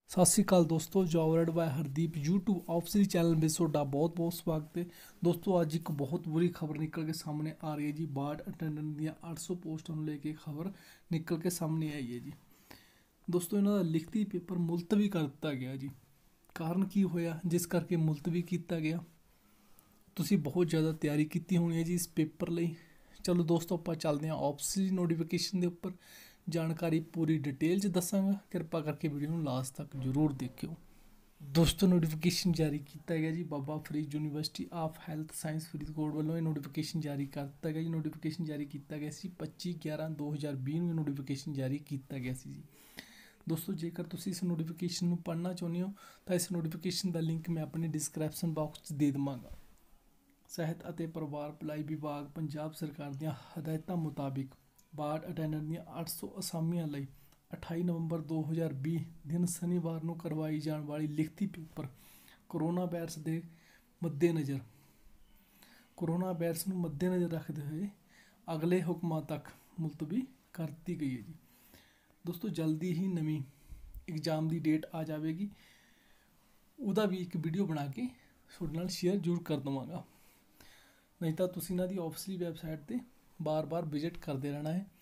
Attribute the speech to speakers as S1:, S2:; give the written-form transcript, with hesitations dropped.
S1: ਸਤਿ ਸ਼੍ਰੀ ਅਕਾਲ ਦੋਸਤੋ, job red by Hardeep YouTube official channel ਵਿੱਚ ਤੁਹਾਡਾ ਬਹੁਤ-ਬਹੁਤ ਸਵਾਗਤ ਹੈ। ਦੋਸਤੋ ਅੱਜ ਇੱਕ ਬਹੁਤ ਬੁਰੀ ਖਬਰ ਨਿਕਲ ਕੇ ਸਾਹਮਣੇ ਆ ਰਹੀ ਹੈ ਜੀ। ਬਾਰਡ ਅਟੈਂਡੈਂਟ ਦੀਆਂ 800 ਪੋਸਟਾਂ ਨੂੰ ਲੈ ਕੇ ਖਬਰ ਨਿਕਲ ਕੇ ਸਾਹਮਣੇ ਆਈ ਹੈ ਜੀ। ਦੋਸਤੋ ਇਹਨਾਂ ਦਾ ਲਿਖਤੀ ਪੇਪਰ ਮੁਲਤਵੀ ਕਰ ਦਿੱਤਾ ਗਿਆ ਜੀ। ਕਾਰਨ ਕੀ ਹੋਇਆ ਜਿਸ ਕਰਕੇ ਮੁਲਤਵੀ ਕੀਤਾ ਗਿਆ? ਤੁਸੀਂ ਬਹੁਤ ਜ਼ਿਆਦਾ ਤਿਆਰੀ ਕੀਤੀ ਹੋਣੀ ਹੈ ਜੀ ਇਸ ਪੇਪਰ ਲਈ। ਚਲੋ ਦੋਸਤੋ ਆਪਾਂ ਚੱਲਦੇ ਹਾਂ ਆਫਿਸ਼ੀਅਲ ਨੋਟੀਫਿਕੇਸ਼ਨ ਦੇ ਉੱਪਰ। ਜਾਣਕਾਰੀ ਪੂਰੀ ਡਿਟੇਲ 'ਚ ਦੱਸਾਂਗਾ, ਕਿਰਪਾ ਕਰਕੇ ਵੀਡੀਓ ਨੂੰ ਲਾਸਟ ਤੱਕ ਜ਼ਰੂਰ ਦੇਖਿਓ। ਦੋਸਤੋ ਨੋਟੀਫਿਕੇਸ਼ਨ ਜਾਰੀ ਕੀਤਾ ਗਿਆ ਜੀ Baba Farid university of health science Faridkot ਵੱਲੋਂ। ਇਹ ਨੋਟੀਫਿਕੇਸ਼ਨ ਜਾਰੀ ਕਰ ਦਿੱਤਾ ਗਿਆ ਜੀ। ਨੋਟੀਫਿਕੇਸ਼ਨ ਜਾਰੀ ਕੀਤਾ ਗਿਆ ਸੀ 25/11/2020 ਨੂੰ। ਨੋਟੀਫਿਕੇਸ਼ਨ ਜਾਰੀ ਕੀਤਾ ਗਿਆ ਸੀ ਜੀ। ਦੋਸਤੋ ਜੇਕਰ ਤੁਸੀਂ ਇਸ ਨੋਟੀਫਿਕੇਸ਼ਨ ਨੂੰ ਪੜ੍ਹਨਾ ਚਾਹੁੰਦੇ ਹੋ ਤਾਂ ਇਸ ਨੋਟੀਫਿਕੇਸ਼ਨ ਦਾ ਲਿੰਕ ਮੈਂ ਆਪਣੀ ਡਿਸਕ੍ਰਿਪਸ਼ਨ ਬਾਕਸ 'ਚ ਦੇ ਦੇਵਾਂਗਾ। ਸਿਹਤ ਅਤੇ ਪਰਿਵਾਰ ਭਲਾਈ ਵਿਭਾਗ ਪੰਜਾਬ ਸਰਕਾਰ ਦੀਆਂ ਹਦਾਇਤਾਂ ਮੁਤਾਬਿਕ ਬਾਰਡ ਅਟੈਂਡੈਂਟ ਦੀਆਂ 800 ਅਸਾਮੀਆਂ ਲਈ 28 ਨਵੰਬਰ 2020 ਦਿਨ ਸ਼ਨੀਵਾਰ ਨੂੰ ਕਰਵਾਈ ਜਾਣ ਵਾਲੀ ਲਿਖਤੀ ਪੇਪਰ ਕੋਰੋਨਾ ਵਾਇਰਸ ਨੂੰ ਮੱਦੇਨਜ਼ਰ ਰੱਖਦੇ ਹੋਏ ਅਗਲੇ ਹੁਕਮਾਂ ਤੱਕ ਮੁਲਤਵੀ ਕਰ ਦਿੱਤੀ ਗਈ ਹੈ ਜੀ। ਦੋਸਤੋ ਜਲਦੀ ਹੀ ਨਵੀਂ ਐਗਜ਼ਾਮ ਦੀ ਡੇਟ ਆ ਜਾਵੇਗੀ, ਉਹਦਾ ਵੀ ਇੱਕ ਵੀਡੀਓ ਬਣਾ ਕੇ ਤੁਹਾਡੇ ਨਾਲ ਸ਼ੇਅਰ ਜ਼ਰੂਰ ਕਰ ਦੇਵਾਂਗਾ। ਨਹੀਂ ਤਾਂ ਤੁਸੀਂ ਇਹਨਾਂ ਦੀ ਆਫਿਸ਼ੀਅਲੀ ਵੈਬਸਾਈਟ 'ਤੇ ਬਾਰ-ਬਾਰ ਵਿਜ਼ਿਟ ਕਰਦੇ ਰਹਿਣਾ ਹੈ।